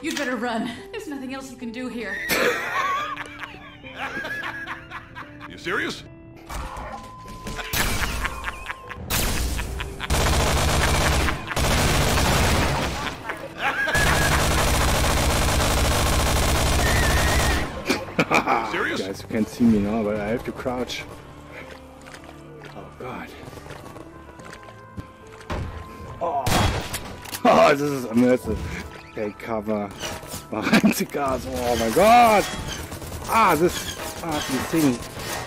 You'd better run. There's nothing else you can do here. You serious? Serious? Guys, you can't see me now, but I have to crouch. Oh god. Oh, this is immersive. Take cover behind the cars. Oh my god! This fucking thing.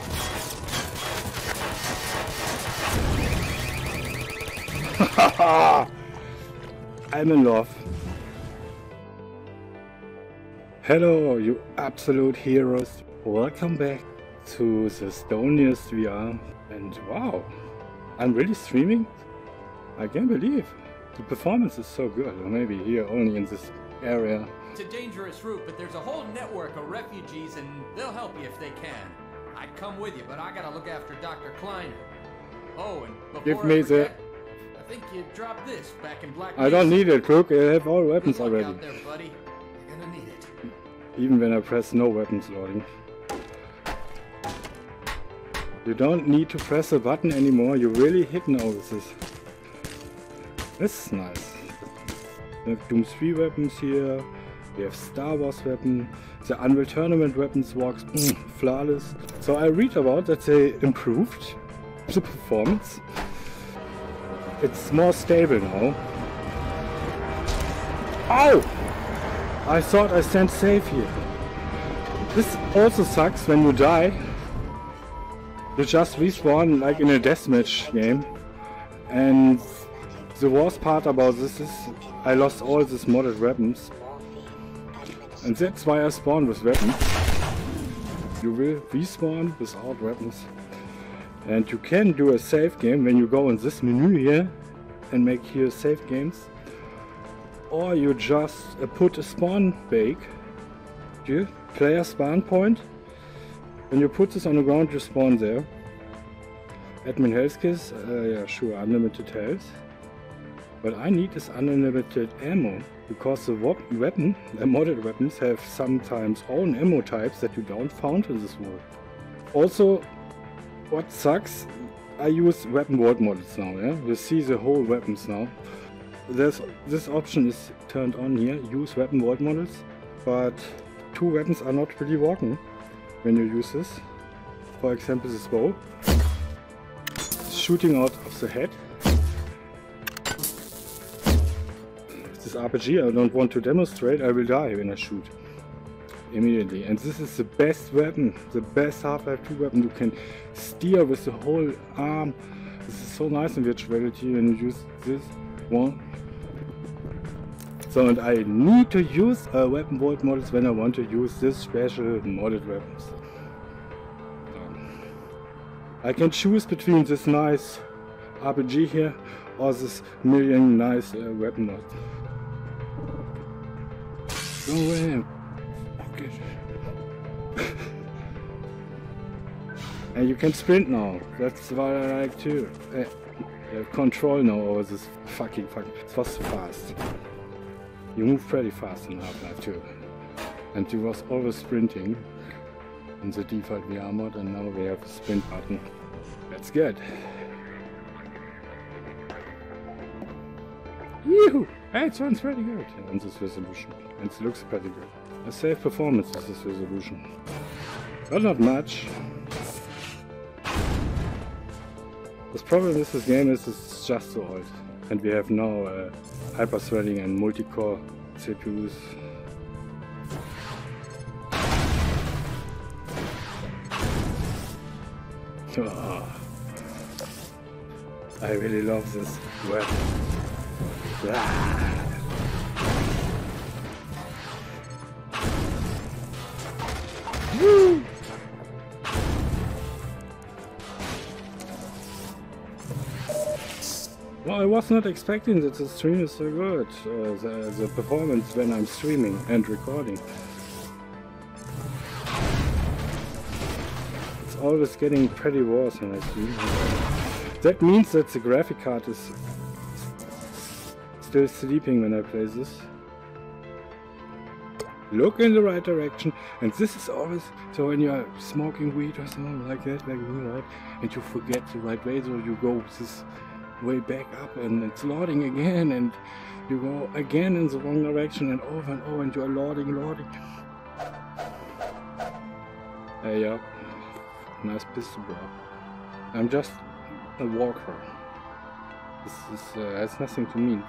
I'm in love. Hello, you absolute heroes. Welcome back to the Stoniest VR. And wow, I'm really streaming? I can't believe. The performance is so good, or maybe here only in this area. It's a dangerous route, but there's a whole network of refugees and they'll help you if they can. I'd come with you, but I gotta look after Dr. Kleiner. Oh, and before Give me I forget, the... I think you dropped this back in Black I don't need it, Cook. I have all weapons Good luck already. out there, buddy. You're gonna need it. Even when I press no weapons loading. You don't need to press a button anymore. You really hit notices. This is nice. We have Doom 3 weapons here. We have Star Wars weapon. The Unreal Tournament weapons works flawless. So I read about that they improved the performance. It's more stable now. Ow! I thought I stand safe here. This also sucks when you die. You just respawn like in a deathmatch game. And the worst part about this is I lost all these modded weapons. And that's why I spawn with weapons. You will respawn without weapons. And you can do a save game when you go in this menu here and make here save games. Or you just put a spawn bake. You player spawn point. When you put this on the ground, you spawn there. Admin health kits, yeah, sure, unlimited health. But I need this unlimited ammo, because the weapon, the modded weapons, have sometimes own ammo types that you don't find in this world. Also, what sucks, I use weapon vault models now, yeah? You see the whole weapons now. This option is turned on here, use weapon vault models, but two weapons are not really working when you use this. For example, this bow. Shooting out of the head. This RPG I don't want to demonstrate, I will die when I shoot. Immediately. And this is the best weapon, the best Half-Life 2 weapon. You can steer with the whole arm. This is so nice in virtual reality when you use this one. So, and I need to use weapon vault models when I want to use this special modded weapons. I can choose between this nice RPG here or this million nice weapon mods. Go away. Okay. And you can sprint now. That's what I like too. Control now over this fucking. It was fast. You move pretty fast in Half-Life 2. And you was always sprinting in the default VR mod, and now we have a sprint button. That's good. Yoo-hoo! Hey, it sounds pretty good on this resolution. And it looks pretty good. A safe performance with this resolution. But not much. The problem with this game is it's just so old. And we have now hyper-threading and multi-core CPUs. Oh, I really love this weapon. Ah. Woo! Well, I was not expecting that the stream is so good. The performance when I'm streaming and recording. It's always getting pretty worse when I stream. That means that the graphic card is still sleeping when I play this. look in the right direction, and this is always so when you are smoking weed or something like that, like me, right? And you forget the right way, so you go this way back up, and it's loading again, and you go again in the wrong direction, and over, and you are loading. Hey, yeah, nice pistol, bro. I'm just a walker. This has nothing to mean.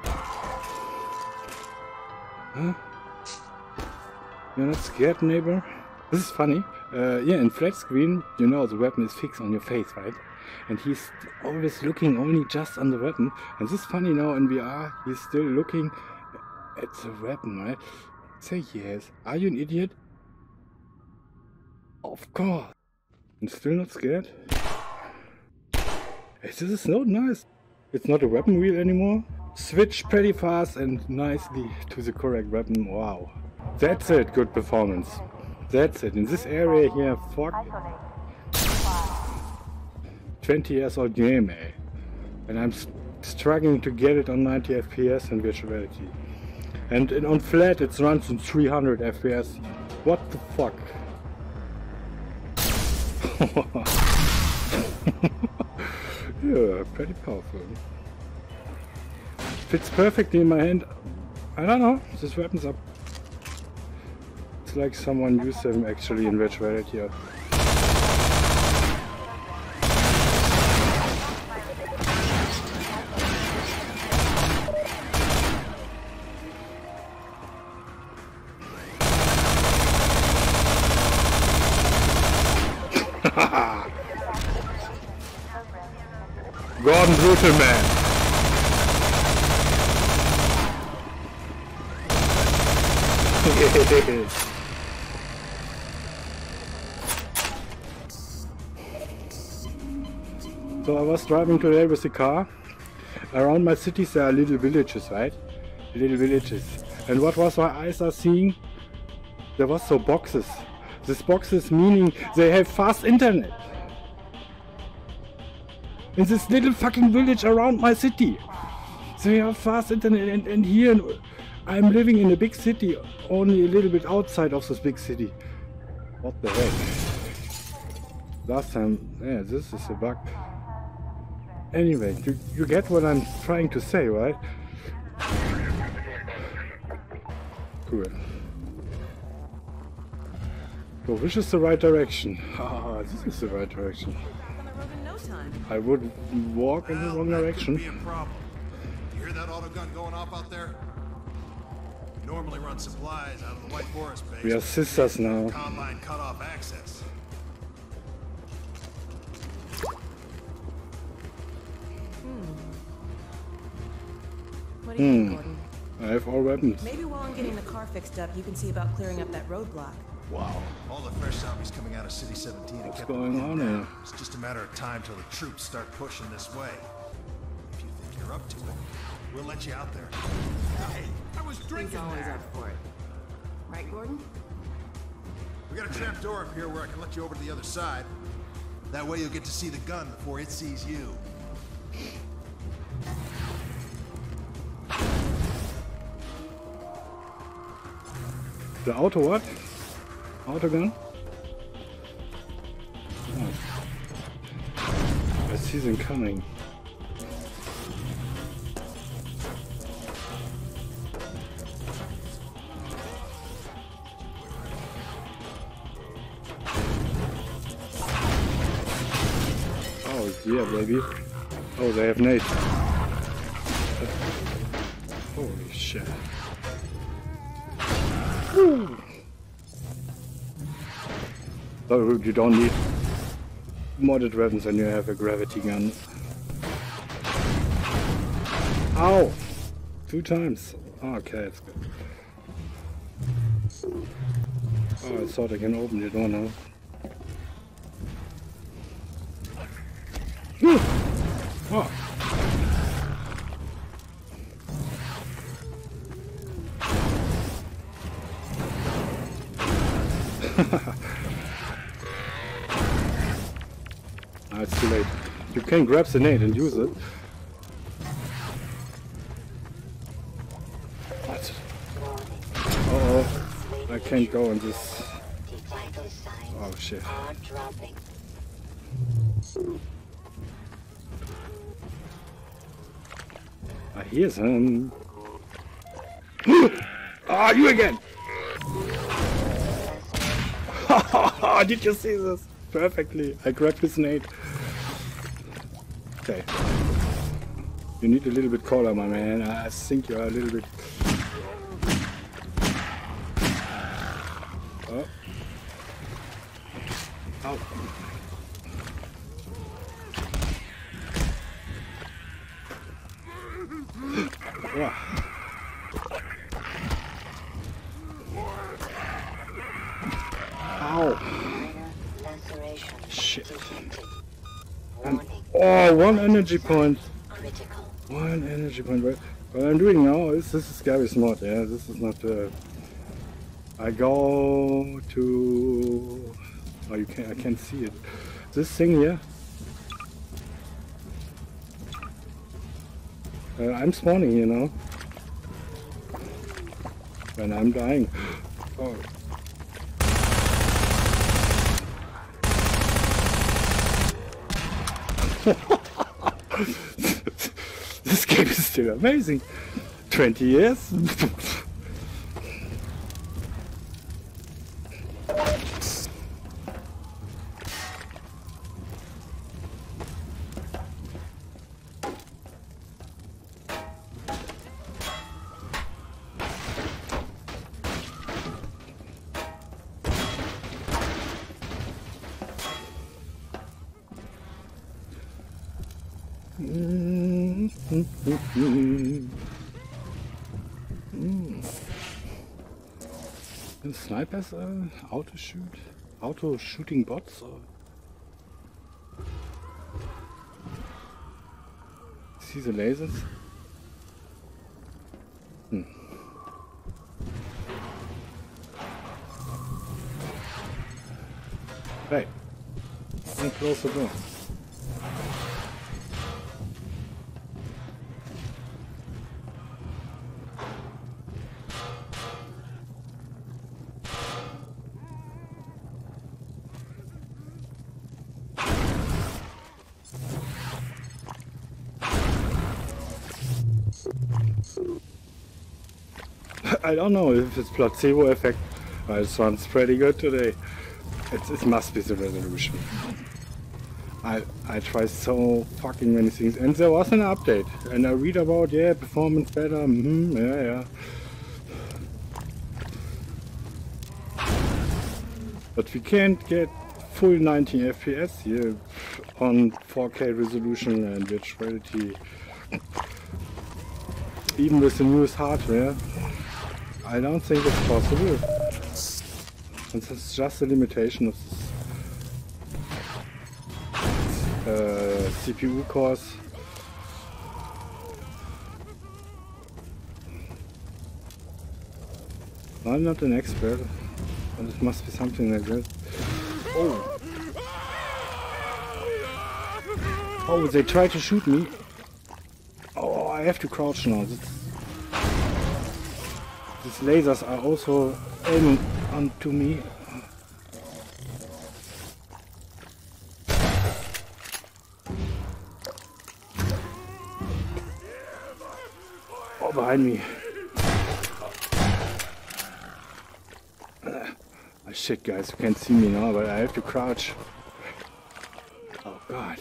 Huh? You're not scared, neighbor? This is funny. Yeah, in flat screen, you know the weapon is fixed on your face, right? And he's always looking only just on the weapon. And this is funny now in VR, he's still looking at the weapon, right? Say yes. Are you an idiot? Of course. I'm still not scared. Hey, this is so nice. It's not a weapon wheel anymore. Switch pretty fast and nicely to the correct weapon. Wow. That's it, good performance. That's it. In this area here, fuck. 20 years old game, eh? And I'm struggling to get it on 90 FPS in virtual reality. And on flat it runs in 300 FPS. What the fuck? Yeah, pretty powerful. Fits perfectly in my hand. I don't know, this weapon's up. It's like someone used them actually in virtual reality. Gordon Brutal Man. So I was driving today with the car. Around my cities there are little villages, right? Little villages. And what was my eyes are seeing? There was so boxes. These boxes meaning they have fast internet. In this little fucking village around my city. They have fast internet and here I'm living in a big city, only a little bit outside of this big city. What the heck? Last time, yeah, this is a bug. Anyway, you get what I'm trying to say, right? Cool. So which is the right direction? Ah, this is the right direction. I would walk in the wrong direction. Be a problem. You hear that autogun going off out there? We normally run supplies out of the White Forest base. We are sisters now. Combine cut off access. What do you think, Gordon? I have all weapons. Maybe while I'm getting the car fixed up, you can see about clearing up that roadblock. Wow. All the fresh zombies coming out of City 17 and What's kept going on here? It's just a matter of time till the troops start pushing this way. If you think you're up to it, we'll let you out there. Hey, I was drinking always there. up for it. Right, Gordon? We got a trap door up here where I can let you over to the other side. That way you'll get to see the gun before it sees you. The auto what? Autogun? Oh. I see them coming. Oh yeah, baby. Oh, they have nades. Holy shit. Woo. So you don't need modded weapons when you have a gravity gun. Ow! 2 times. Oh, okay, that's good. Oh, I thought I can open the door now. Oh. It's too late. You can grab the nade and use it. What? Uh-oh. I can't go on this. Oh shit. I hear some. Ah, you again! Did you see this? Perfectly. I grabbed his nade. Okay. You need a little bit color, my man. I think you are a little bit. Oh. Ow. Yeah. Ow. Shit. And, oh, 1 energy point. 1 energy point. What I'm doing now is, this is scary smart, yeah. This is not. I go to. Oh, you can't. I can't see it. This thing here. I'm spawning here now. When I'm dying. Oh. This game is still amazing. 20 years. The snipers auto shooting bots or see the lasers? Hey, don't close the door. I don't know if it's placebo effect. It sounds pretty good today. It must be the resolution. I tried so fucking many things, and there was an update, and I read about performance better. Yeah. But we can't get full 90 FPS here on 4K resolution and virtual reality. Even with the newest hardware, I don't think it's possible. And it's just a limitation of this, CPU cores. I'm not an expert, but it must be something like that. Oh! Oh, they try to shoot me. Oh, I have to crouch now. These lasers are also aiming onto me. Oh, behind me. Oh, shit, guys, you can't see me now, but I have to crouch. Oh, God.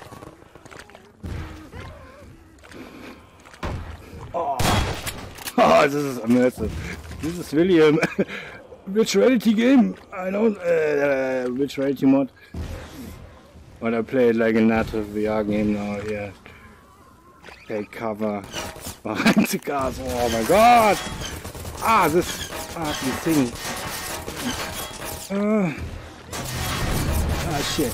Oh, this is immersive. This is really a virtual reality game. I don't virtual reality mod. But I play it like a native VR game now. Yeah. Take cover behind the cars. Oh my God! Ah, this fucking thing. Ah, shit.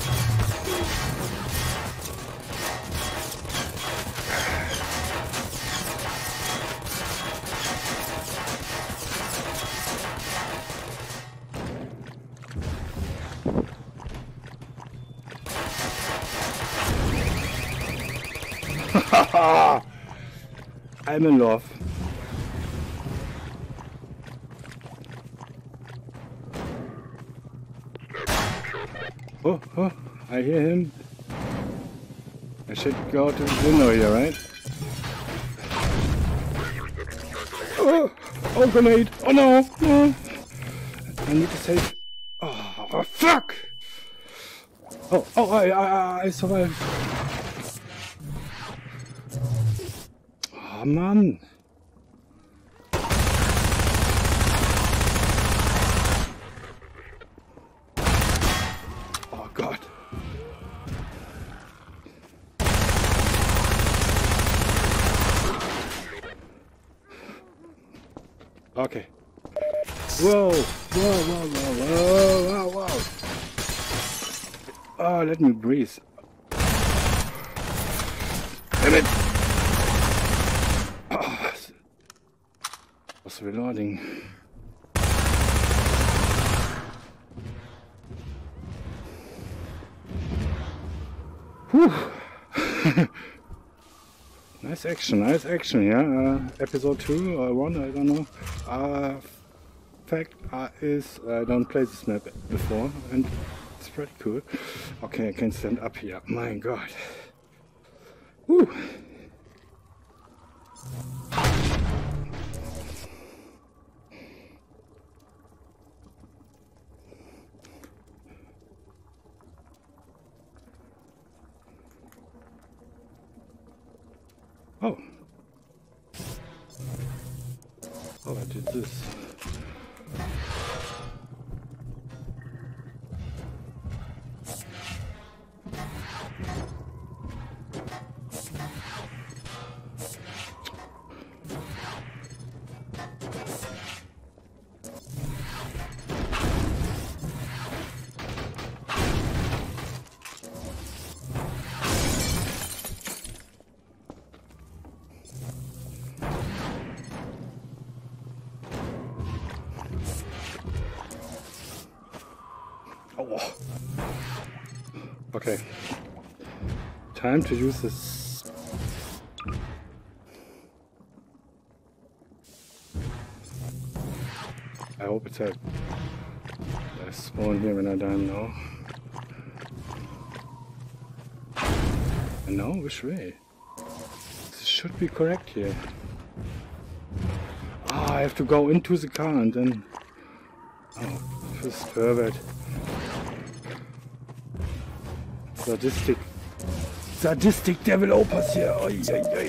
I'm in love. Oh, oh, I hear him. I should go to the window here, right? Oh, oh, grenade! Oh no, no! I need to save. Oh, fuck! Oh, oh, I survived. Oh, man. Oh, God. Okay. Whoa, whoa, whoa, whoa, whoa, whoa, whoa. Oh, let me breathe. Damn it! Oh, was reloading. Whew. Nice action, yeah. Episode 2 or 1, I don't know. Fact is, I don't play this map before, and it's pretty cool. Okay, I can stand up here. My God. Whew. Oh. Oh, I did this. Oh. Okay. Time to use this. I hope it's a spawn here when I die now. No, which way? This should be correct here. Ah, I have to go into the car and then. Oh, this pervert. Sadistic developers here. Oi, oi, oi.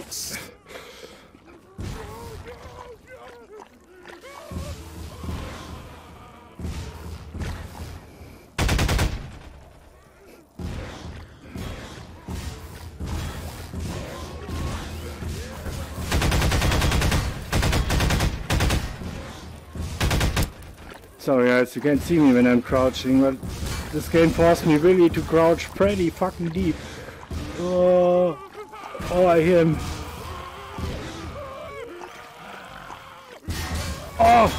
Sorry guys, you can't see me when I'm crouching, but this game forced me really to crouch pretty fucking deep. Oh, oh, I hear him. Oh!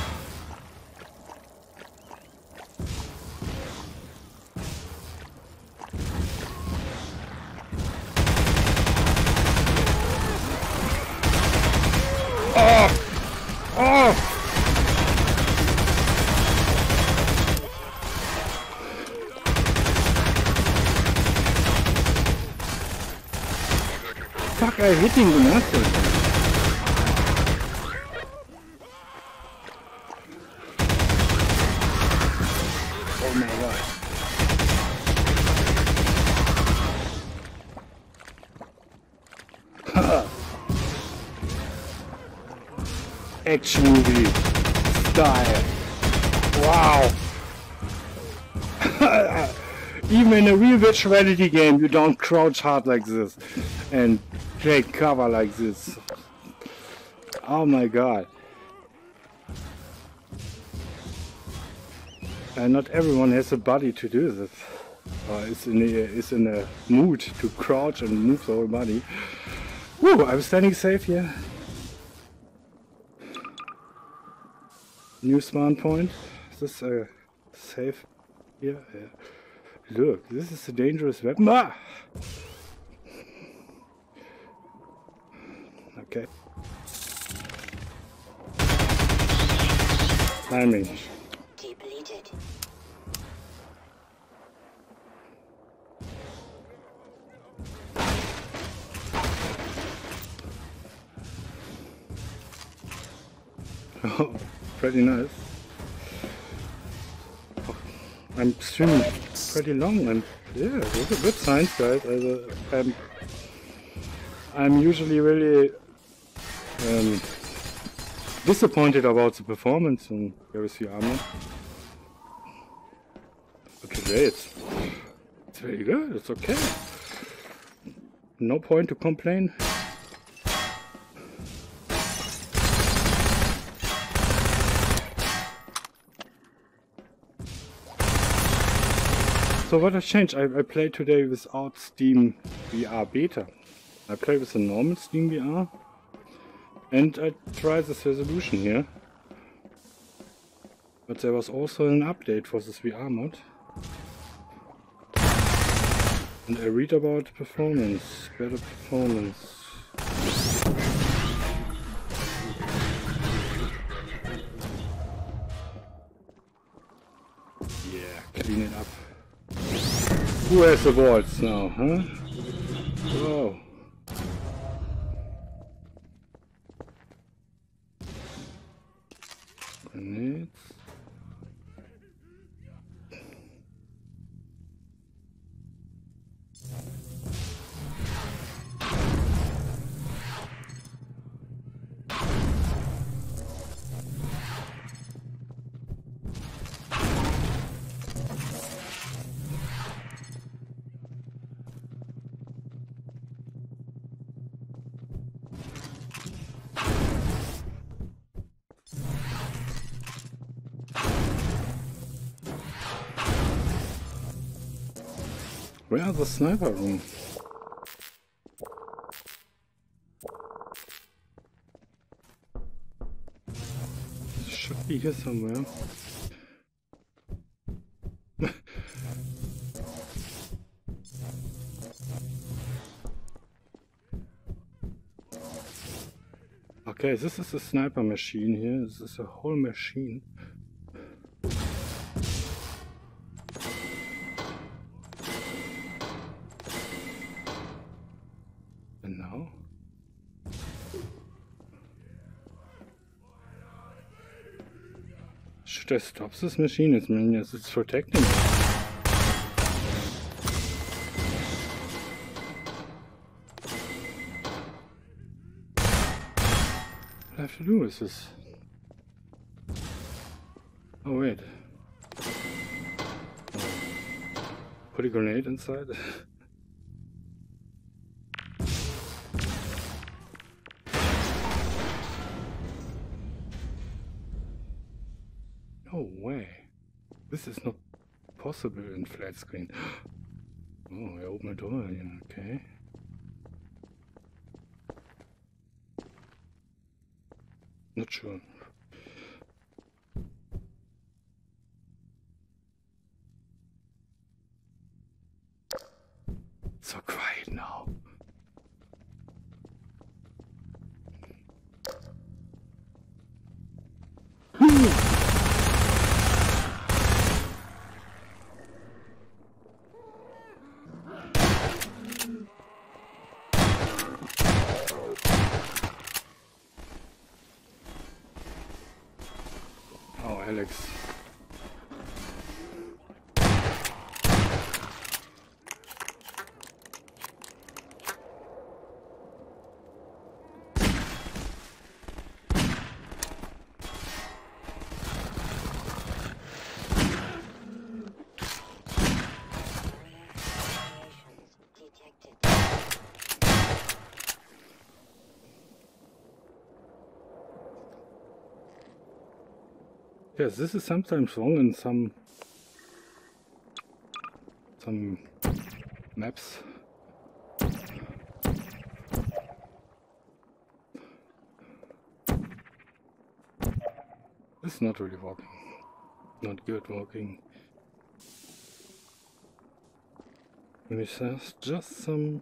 Oh! Oh! Fuck, I'm hitting the nothing. Oh my God. Action movie style. Wow. Even in a real virtual reality game, you don't crouch hard like this and take cover like this. Oh my God. And not everyone has a body to do this. Or is in a mood to crouch and move the whole body. Woo, I'm standing safe here. New spawn point. Is this a safe here? Yeah. Look, this is a dangerous weapon. Ah! Okay. Timing. Depleted. Oh, pretty nice. Oh, I'm streaming pretty long and yeah, those are good signs, guys. I'm usually really disappointed about the performance in Garry's VR Mod. But today it's very good, it's okay. No point to complain. So what has changed? I played today without Steam VR Beta. I play with the normal Steam VR. And I tried this resolution here. But there was also an update for this VR mod. And I read about performance, better performance. Yeah, clean it up. Who has the walls now, huh? Whoa. Grenades. Where are the sniper room? It should be here somewhere. Okay, this is a sniper machine here. This is a whole machine. And now? Should I stop this machine? It's, yes, it's protecting me. What I have to do is this. Oh wait. Put a grenade inside. No way. This is not possible in flat screen. Oh, I opened a door here, okay. Not sure. So quiet now. Oh, Alex. Yes, this is sometimes wrong in some maps. It's not really working. Not good working. Let me just some.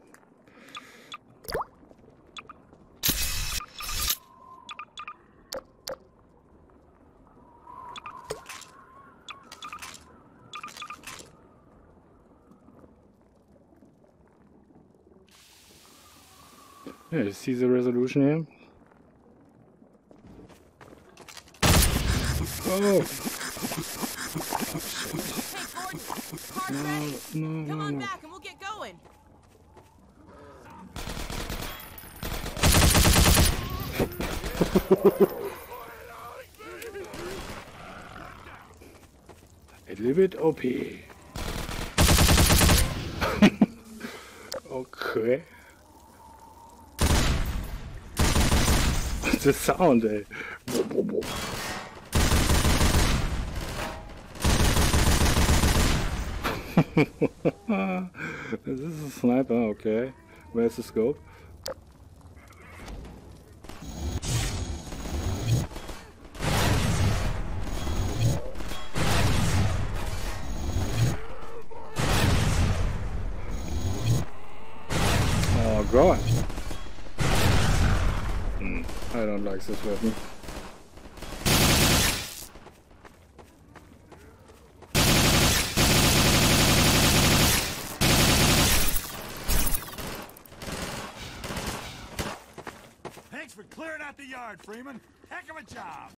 Yeah, you see the resolution here? Oh. Hey, Gordon, car's ready. Come on back and we'll get going. A little bit OP. Okay. The sound, ey. This is a sniper, okay. Where's the scope? Oh god. I don't like this weapon. Thanks for clearing out the yard, Freeman. Heck of a job.